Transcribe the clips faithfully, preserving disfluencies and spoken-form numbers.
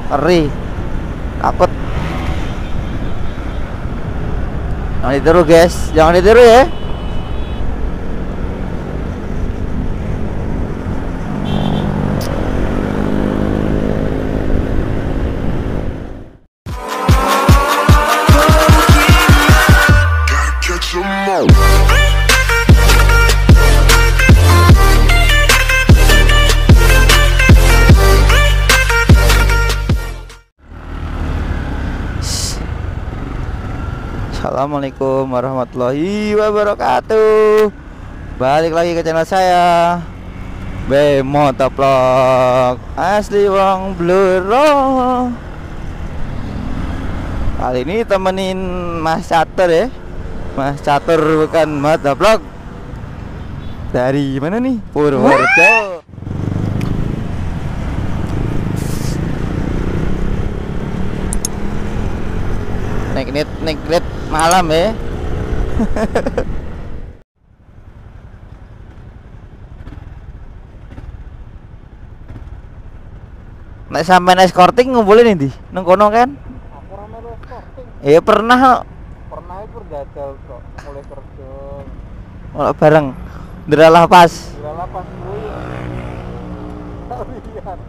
Ngeri. Takut. Jangan ditiru guys, jangan ditiru ya. Assalamualaikum warahmatullahi wabarakatuh. Balik lagi ke channel saya, B Motovlog asli wong Bluro. Kali ini temenin Mas Catur ya. Mas Catur bukan Motovlog. Dari mana nih? Purworejo. Naik net, naik net malam ya. Nek sampean escorting ngumpulin ini nang kono kan? Aku ora melu escorting. Iya pernah. Pernah itu jajal kok mulai kerja. Kalau bareng nderalah pas. Nderalah pas kuwi. Lihat.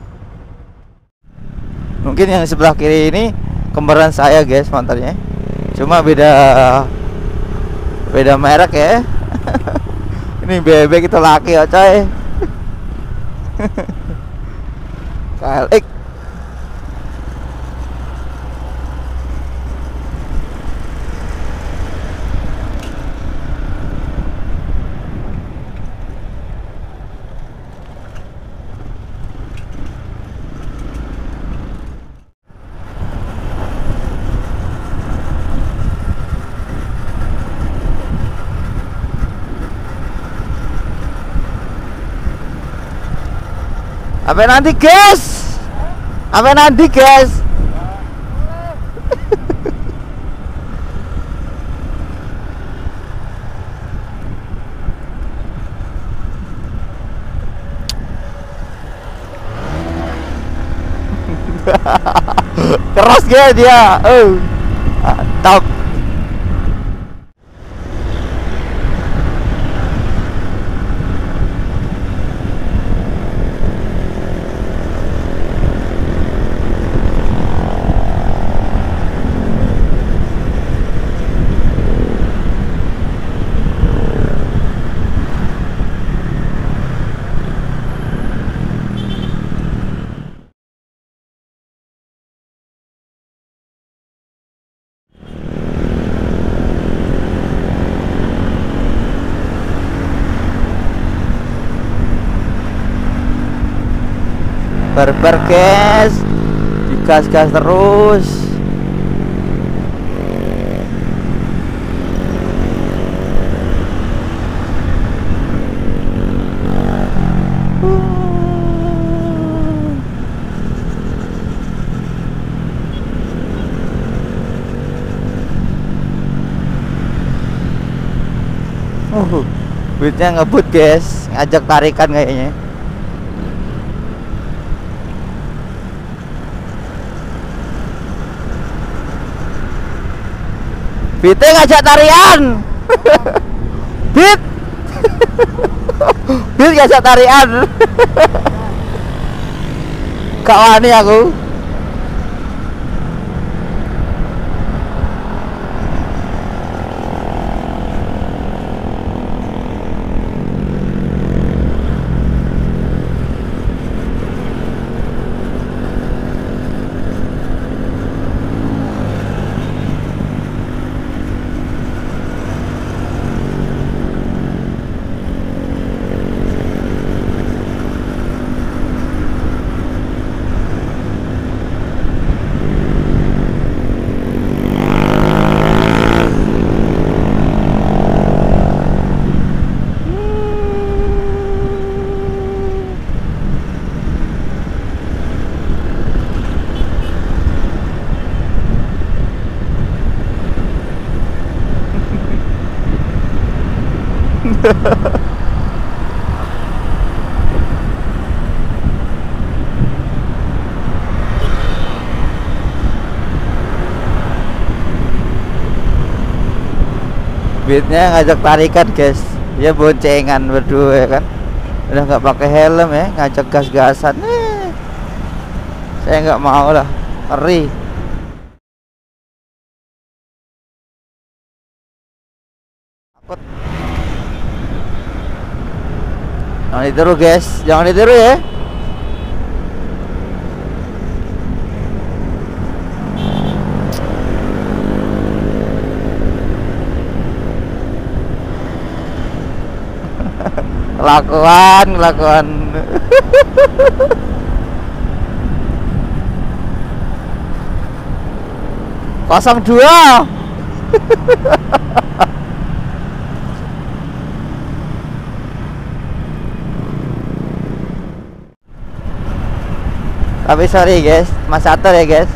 Mungkin yang sebelah kiri ini kembaran saya guys mantannya. Cuma beda beda merek ya. Ini bebek itu laki ya coy. K L X. Apa nanti guys? Apa nanti guys? Keras gak dia? Oh, top. Barbar guys, digas-gas terus. Uh, duitnya ngebut guys, ngajak tarikan kayaknya. Bit ngajak tarian. Bit. Bit ngajak tarian. Gak wani aku. Beatnya ngajak tarikan guys. Dia boncengan berdua ya kan. Udah nggak pakai helm ya, ngajak gas-gasan. Eh, saya nggak mau lah, ngeri. Takut. Jangan ditiru guys, jangan ditiru ya. Kelakuan, kelakuan. Kosong dua. Tapi sorry guys, Mas Atur ya guys.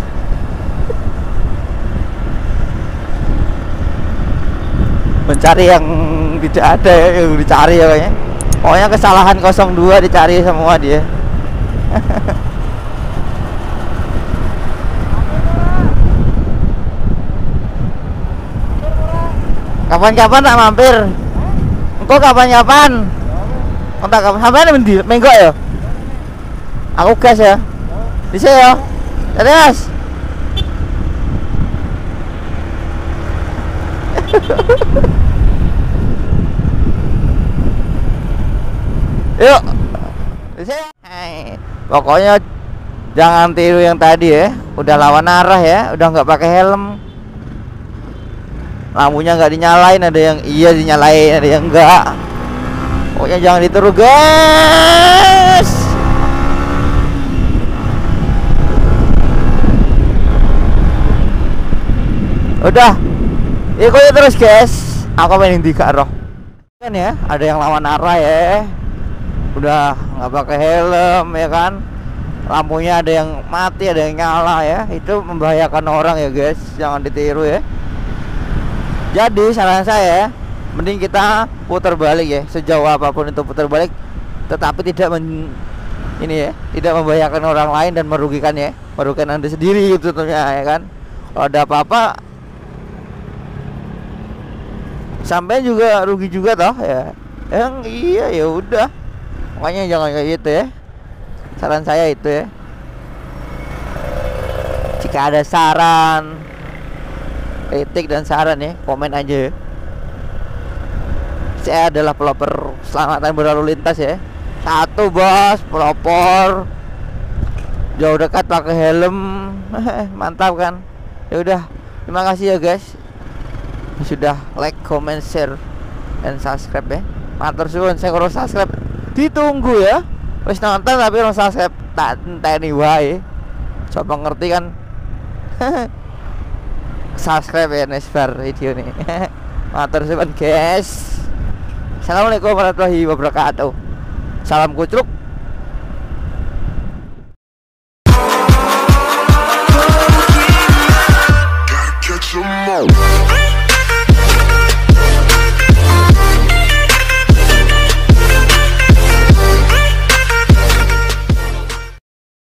Mencari yang tidak ada ya, yang dicari ya kayaknya. Pokoknya kesalahan nol dua dicari semua dia. Kapan-kapan tak mampir. Engkau kapan-kapan? Entah kapan. Sampai nanti menggok ya. Aku gas ya. Bisa ya. Terus. Yuk. Bisa. Pokoknya jangan tiru yang tadi ya. Udah lawan arah ya. Udah nggak pakai helm. Lampunya nggak dinyalain, ada yang iya dinyalain, ada yang enggak. Pokoknya jangan ditiru guys. Udah, ikuti terus guys. Aku main di roh. Kan ya, ada yang lawan arah ya. Udah nggak pakai helm ya kan. Lampunya ada yang mati, ada yang nyala ya. Itu membahayakan orang ya guys. Jangan ditiru ya. Jadi saran saya, mending kita putar balik ya, sejauh apapun itu putar balik, tetapi tidak men, ini ya, tidak membahayakan orang lain dan merugikan ya, merugikan Anda sendiri gitu tentunya ya kan. Kalau ada apa-apa, sampai juga rugi juga toh ya. Yang iya ya udah, makanya jangan kayak gitu ya. Saran saya itu ya. Jika ada saran, kritik dan saran ya, komen aja ya. Saya adalah pelopor keselamatan berlalu lintas ya. Satu bos, pelopor jauh dekat pakai helm. Mantap kan. Ya udah, terima kasih ya guys. Sudah like, comment, share, dan subscribe ya. Matur suwun, saya kurang subscribe. Ditunggu ya. Wis nonton tapi kurang subscribe. Tak enteni wae. Coba ngerti kan. Subscribe ya nesbar video nih. Matur suwun guys. Assalamualaikum warahmatullahi wabarakatuh. Salam kucruk.